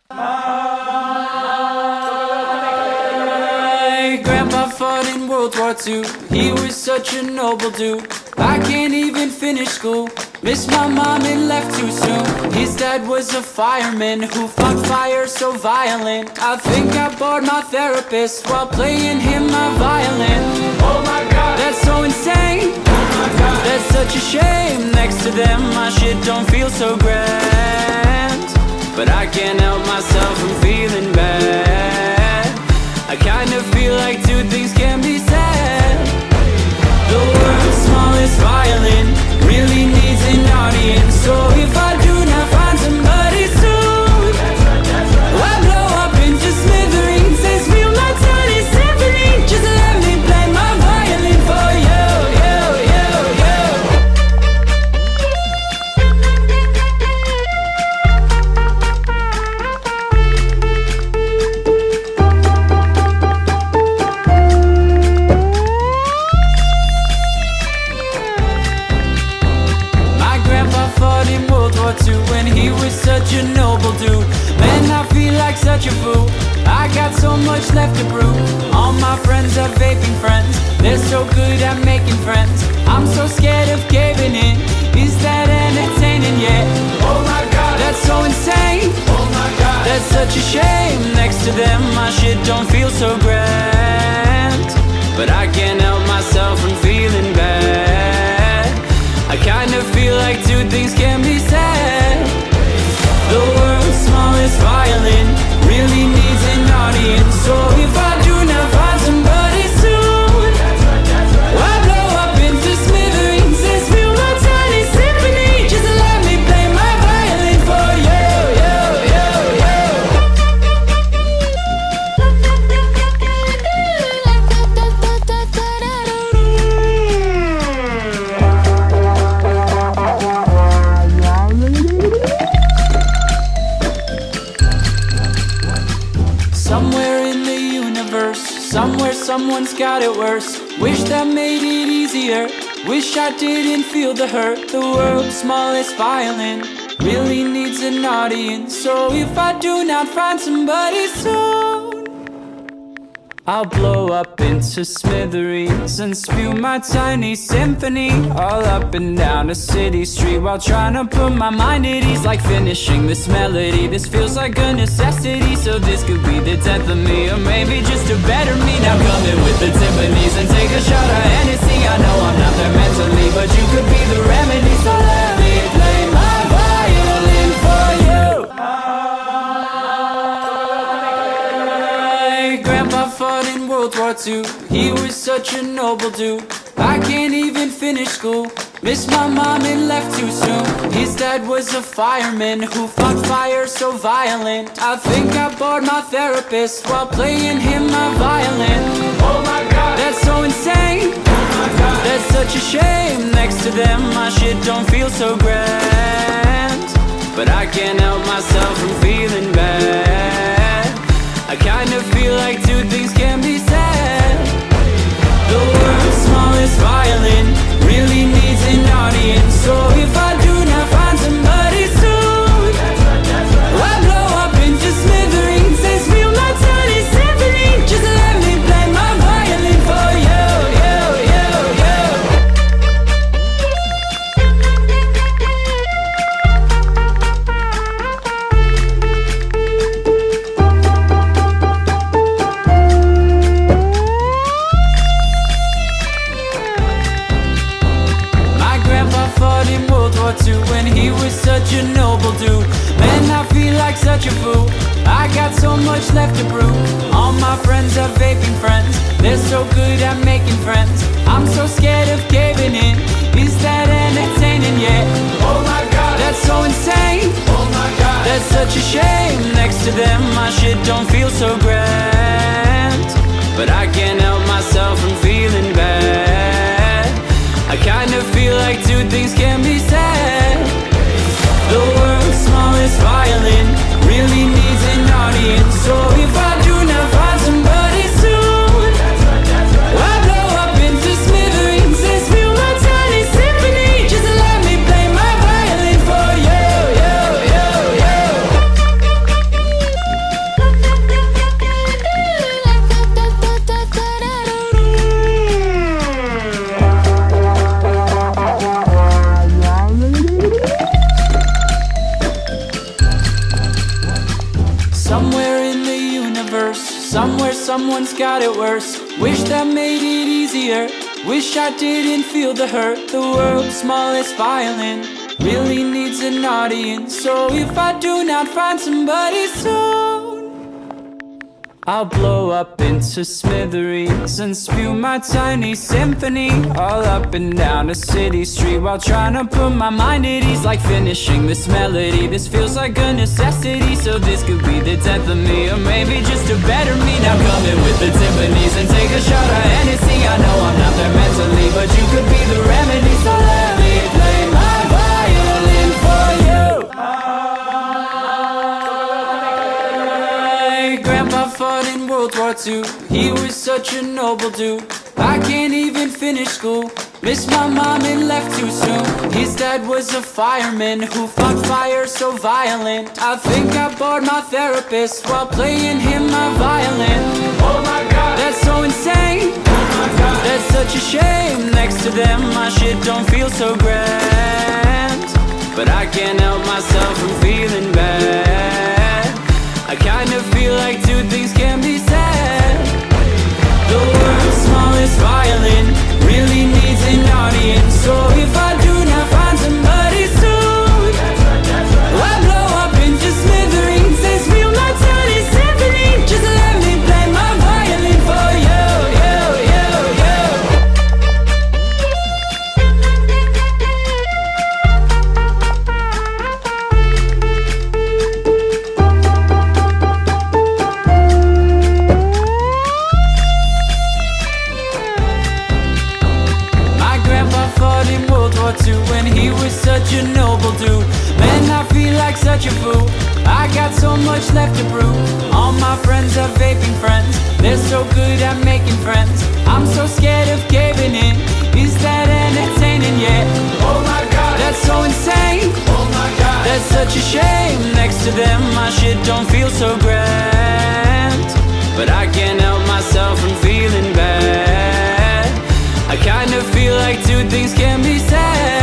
My grandpa fought in World War II. He was such a noble dude. I can't even finish school. Missed my mom and left too soon. His dad was a fireman who fought fire so violent. I think I bored my therapist while playing him my violin. Oh my god, that's so insane. Oh my god, that's such a shame. Next to them my shit don't feel so grand, but I can't help myself from feeling bad. I kind of feel like two things can be said. The world's smallest violin really needs an audience. So if I do not find somebody soon, I blow up into smithereens and spill my tiny symphony. Just let me play my violin for you, you, you, you. When he was such a noble dude, man, I feel like such a fool. I got so much left to prove. All my friends are vaping friends. They're so good at making friends. I'm so scared of caving in. Is that entertaining yet? Oh my god, that's so insane. Oh my god, that's such a shame. Next to them my shit don't feel so grand, but I can't help myself from feeling bad. I kind of feel like two things can be said. The world's smallest violin really needs an audience. So if I do not find somebody soon, I blow up into smithereens and spill my tiny symphony. Just let me play my violin for you, you, you, you. Somewhere in the universe, somewhere someone's got it worse. Wish that made it easier. Wish I didn't feel the hurt. The world's smallest violin really needs an audience. So if I do not find somebody soon, I'll blow up into smithereens and spew my tiny symphony all up and down a city street while trying to put my mind at ease. Like finishing this melody, this feels like a necessity. So this could be the 10th of me, or maybe just a better me. Now come in with the timpanis and take a shot of Hennessy. I know I'm not there mentally, but you could be the remedy. So let me play my violin for you. My grandpa fought in World War II. He was such a noble dude. I can't even finish school. Missed my mom and left too soon. His dad was a fireman who fought fire so violent. I think I bored my therapist while playing him my violin. Oh my god, that's so insane. Oh my god, that's such a shame. Next to them my shit don't feel so grand, but I can't help myself from feeling bad. I kind of feel like two things can be said. The world's smallest violin really needs an audience. So if I do not find somebody soon, I blow up into smithereens and spill my tiny symphony. Just let me play my violin for you, you, you, you. When he was such a noble dude, man, I feel like such a fool. I got so much left to prove. All my friends are vaping friends. They're so good at making friends. I'm so scared of caving in. Is that entertaining yet? Oh my god, that's so insane. Oh my god, that's such a shame. Next to them my shit don't feel so grand, but I can't help myself from feeling bad. I kind of feel like two things can be said. The world's smallest violin really needs an audience. So if I do not find somebody soon, I blow up into smithereens and spill my tiny symphony. Just let me play my violin for you, you, you, you. Somewhere in the universe, somewhere someone's got it worse. Wish that made it easier, wish I didn't feel the hurt. The world's smallest violin really needs an audience. So if I do not find somebody soon, I'll blow up into smithereens and spew my tiny symphony all up and down a city street, while trying to put my mind at ease. Like finishing this melody, this feels like a necessity. So this could be the death of me, or maybe just a better me. Now come in with the timpanis and take a shot of Hennessy. I know I'm not there mentally, but you could be the remedy. So let me play my violin for you. Grandpa fought in World War II. He was such a noble dude. I can't even finish school. Missed my mom and left too soon. His dad was a fireman who fought fire so violent. I think I bored my therapist while playing him my violin. Oh my God, that's so insane. Oh my God, that's such a shame. Next to them my shit don't feel so grand, but I can't help myself from feeling bad. I kind of feel like two things can be said. The world's smallest violin really needs an audience. So if I do not find somebody soon, I blow up into smithereens and spill my tiny symphony. Just let me play my violin for you, you, you, you. When he was such a noble dude, man, I feel like such a fool. I got so much left to prove. All my friends are vaping friends, they're so good at making friends. I'm so scared of caving in. Is that entertaining yet? Oh my God, that's so insane. Oh my God, that's such a shame. Next to them my shit don't feel so grand, but I can't help myself from feeling bad. I kind of feel like two things can be said.